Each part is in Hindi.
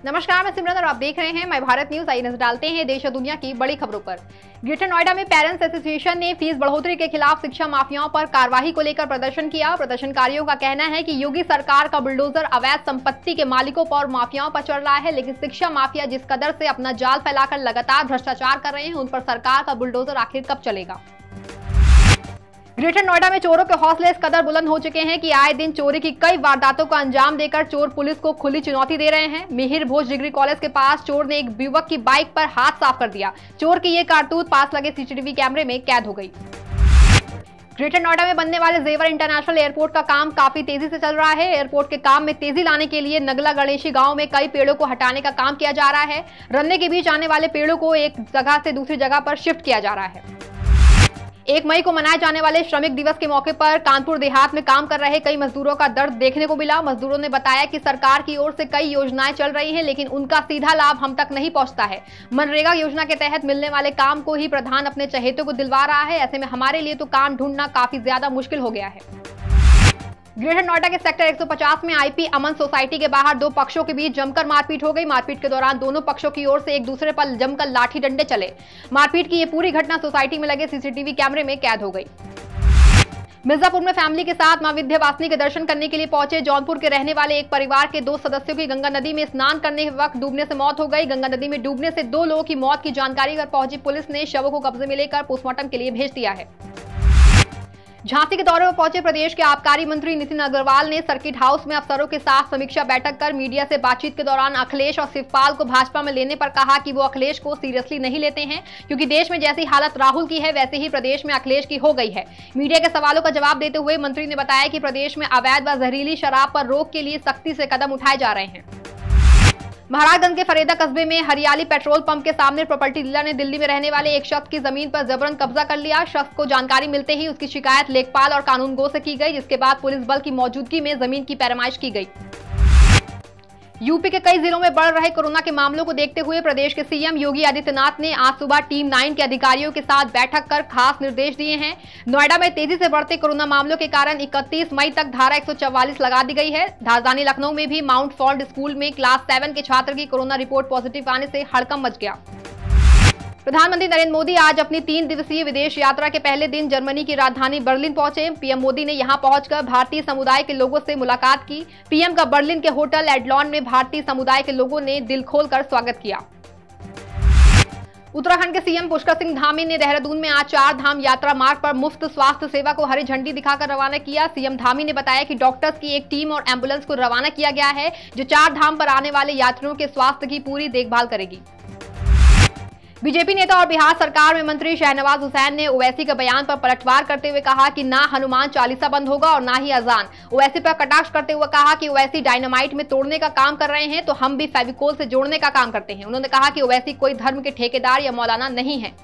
नमस्कार, मैं सिमरन और आप देख रहे हैं माय भारत न्यूज। आइए नजर डालते हैं देश और दुनिया की बड़ी खबरों पर। ग्रेटर नोएडा में पेरेंट्स एसोसिएशन ने फीस बढ़ोतरी के खिलाफ शिक्षा माफियाओं पर कार्रवाई को लेकर प्रदर्शन किया। प्रदर्शनकारियों का कहना है कि योगी सरकार का बुलडोजर अवैध संपत्ति के मालिकों पर और माफियाओं पर चढ़ रहा है, लेकिन शिक्षा माफिया जिस कदर से अपना जाल फैलाकर लगातार भ्रष्टाचार कर रहे हैं, उन पर सरकार का बुलडोजर आखिर कब चलेगा। ग्रेटर नोएडा में चोरों के हौसले इस कदर बुलंद हो चुके हैं कि आए दिन चोरी की कई वारदातों को अंजाम देकर चोर पुलिस को खुली चुनौती दे रहे हैं। मिहिर भोज डिग्री कॉलेज के पास चोर ने एक युवक की बाइक पर हाथ साफ कर दिया। चोर की ये कारतूस पास लगे सीसीटीवी कैमरे में कैद हो गई। ग्रेटर नोएडा में बनने वाले जेवर इंटरनेशनल एयरपोर्ट का काम काफी तेजी से चल रहा है। एयरपोर्ट के काम में तेजी लाने के लिए नगला गणेशी गांव में कई पेड़ों को हटाने का काम किया जा रहा है। रन्ने के बीच आने वाले पेड़ों को एक जगह से दूसरी जगह पर शिफ्ट किया जा रहा है। 1 मई को मनाए जाने वाले श्रमिक दिवस के मौके पर कानपुर देहात में काम कर रहे कई मजदूरों का दर्द देखने को मिला। मजदूरों ने बताया कि सरकार की ओर से कई योजनाएं चल रही हैं, लेकिन उनका सीधा लाभ हम तक नहीं पहुंचता है। मनरेगा योजना के तहत मिलने वाले काम को ही प्रधान अपने चहेतों को दिलवा रहा है। ऐसे में हमारे लिए तो काम ढूंढना काफी ज्यादा मुश्किल हो गया है। ग्रेटर नोएडा के सेक्टर 150 में आईपी अमन सोसाइटी के बाहर 2 पक्षों के बीच जमकर मारपीट हो गई। मारपीट के दौरान दोनों पक्षों की ओर से एक दूसरे पर जमकर लाठी डंडे चले। मारपीट की ये पूरी घटना सोसाइटी में लगे सीसीटीवी कैमरे में कैद हो गई। मिर्जापुर में फैमिली के साथ मां विंध्यवासिनी के दर्शन करने के लिए पहुंचे जौनपुर के रहने वाले एक परिवार के 2 सदस्यों की गंगा नदी में स्नान करने के वक्त डूबने से मौत हो गई। गंगा नदी में डूबने से 2 लोगों की मौत की जानकारी पर पहुंची पुलिस ने शवों को कब्जे में लेकर पोस्टमार्टम के लिए भेज दिया है। झांसी के दौरे पर पहुंचे प्रदेश के आबकारी मंत्री नितिन अग्रवाल ने सर्किट हाउस में अफसरों के साथ समीक्षा बैठक कर मीडिया से बातचीत के दौरान अखिलेश और शिवपाल को भाजपा में लेने पर कहा कि वो अखिलेश को सीरियसली नहीं लेते हैं, क्योंकि देश में जैसी हालत राहुल की है वैसे ही प्रदेश में अखिलेश की हो गई है। मीडिया के सवालों का जवाब देते हुए मंत्री ने बताया कि प्रदेश में अवैध व जहरीली शराब पर रोक के लिए सख्ती से कदम उठाए जा रहे हैं। महाराजगंज के फरेदा कस्बे में हरियाली पेट्रोल पंप के सामने प्रॉपर्टी डीलर ने दिल्ली में रहने वाले एक शख्स की जमीन पर जबरन कब्जा कर लिया। शख्स को जानकारी मिलते ही उसकी शिकायत लेखपाल और कानूनगो से की गई, जिसके बाद पुलिस बल की मौजूदगी में जमीन की पैरामाइश की गई। यूपी के कई जिलों में बढ़ रहे कोरोना के मामलों को देखते हुए प्रदेश के सीएम योगी आदित्यनाथ ने आज सुबह टीम 9 के अधिकारियों के साथ बैठक कर खास निर्देश दिए हैं। नोएडा में तेजी से बढ़ते कोरोना मामलों के कारण 31 मई तक धारा 144 लगा दी गई है। राजधानी लखनऊ में भी माउंट फॉल्ड स्कूल में क्लास 7 के छात्र की कोरोना रिपोर्ट पॉजिटिव आने से हड़कंप मच गया। प्रधानमंत्री नरेंद्र मोदी आज अपनी 3 दिवसीय विदेश यात्रा के पहले दिन जर्मनी की राजधानी बर्लिन पहुंचे। पीएम मोदी ने यहां पहुंचकर भारतीय समुदाय के लोगों से मुलाकात की। पीएम का बर्लिन के होटल एडलॉन में भारतीय समुदाय के लोगों ने दिल खोलकर स्वागत किया। उत्तराखंड के सीएम पुष्कर सिंह धामी ने देहरादून में आज 4 धाम यात्रा मार्ग पर मुफ्त स्वास्थ्य सेवा को हरी झंडी दिखाकर रवाना किया। सीएम धामी ने बताया कि डॉक्टर्स की एक टीम और एम्बुलेंस को रवाना किया गया है, जो 4 धाम पर आने वाले यात्रियों के स्वास्थ्य की पूरी देखभाल करेगी। बीजेपी नेता और बिहार सरकार में मंत्री शहनवाज हुसैन ने ओवैसी के बयान पर पलटवार करते हुए कहा कि ना हनुमान चालीसा बंद होगा और ना ही अजान। ओवैसी पर कटाक्ष करते हुए कहा कि ओवैसी डायनामाइट में तोड़ने का काम कर रहे हैं तो हम भी फेविकोल से जोड़ने का काम करते हैं। उन्होंने कहा कि ओवैसी कोई धर्म के ठेकेदार या मौलाना नहीं है।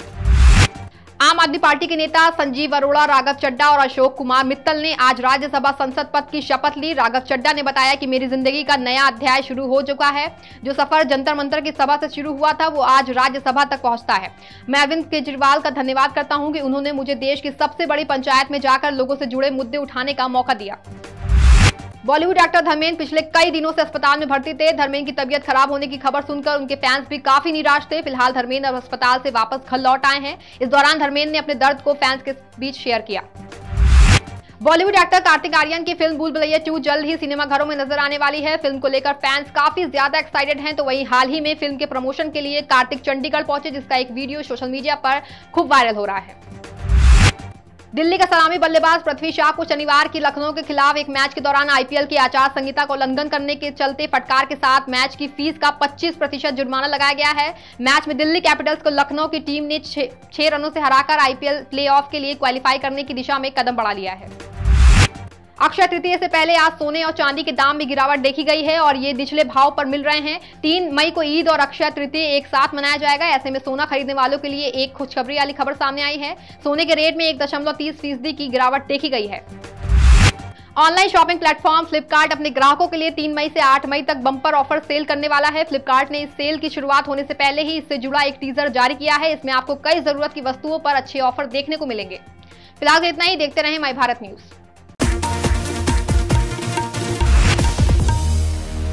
आम आदमी पार्टी के नेता संजीव अरोड़ा, राघव चड्डा और अशोक कुमार मित्तल ने आज राज्यसभा सांसद पद की शपथ ली। राघव चड्डा ने बताया कि मेरी जिंदगी का नया अध्याय शुरू हो चुका है। जो सफर जंतर मंतर की सभा से शुरू हुआ था वो आज राज्यसभा तक पहुंचता है। मैं अरविंद केजरीवाल का धन्यवाद करता हूं कि उन्होंने मुझे देश की सबसे बड़ी पंचायत में जाकर लोगों से जुड़े मुद्दे उठाने का मौका दिया। बॉलीवुड एक्टर धर्मेंद्र पिछले कई दिनों से अस्पताल में भर्ती थे। धर्मेंद्र की तबीयत खराब होने की खबर सुनकर उनके फैंस भी काफी निराश थे। फिलहाल धर्मेंद्र अब अस्पताल से वापस घर लौट आए हैं। इस दौरान धर्मेंद्र ने अपने दर्द को फैंस के बीच शेयर किया। बॉलीवुड एक्टर कार्तिक आर्यन की फिल्म भूल भुलैया 2 जल्द ही सिनेमाघरों में नजर आने वाली है। फिल्म को लेकर फैंस काफी ज्यादा एक्साइटेड हैं। तो वहीं हाल ही में फिल्म के प्रमोशन के लिए कार्तिक चंडीगढ़ पहुंचे, जिसका एक वीडियो सोशल मीडिया पर खूब वायरल हो रहा है। दिल्ली का सलामी बल्लेबाज पृथ्वी शॉ को शनिवार की लखनऊ के खिलाफ एक मैच के दौरान आईपीएल की आचार संहिता का उल्लंघन करने के चलते फटकार के साथ मैच की फीस का 25% जुर्माना लगाया गया है। मैच में दिल्ली कैपिटल्स को लखनऊ की टीम ने 6 रनों से हराकर आईपीएल प्लेऑफ के लिए क्वालिफाई करने की दिशा में कदम बढ़ा लिया है। अक्षय तृतीया से पहले आज सोने और चांदी के दाम में गिरावट देखी गई है और ये निचले भाव पर मिल रहे हैं। 3 मई को ईद और अक्षय तृतीया एक साथ मनाया जाएगा। ऐसे में सोना खरीदने वालों के लिए एक खुशखबरी वाली खबर सामने आई है। सोने के रेट में 1.30% की गिरावट देखी गई है। ऑनलाइन शॉपिंग प्लेटफॉर्म फ्लिपकार्ट अपने ग्राहकों के लिए 3 मई से 8 मई तक बम्पर ऑफर सेल करने वाला है। फ्लिपकार्ट ने इस सेल की शुरुआत होने से पहले ही इससे जुड़ा एक टीजर जारी किया है। इसमें आपको कई जरूरत की वस्तुओं पर अच्छे ऑफर देखने को मिलेंगे। फिलहाल इतना ही। देखते रहें माय भारत न्यूज।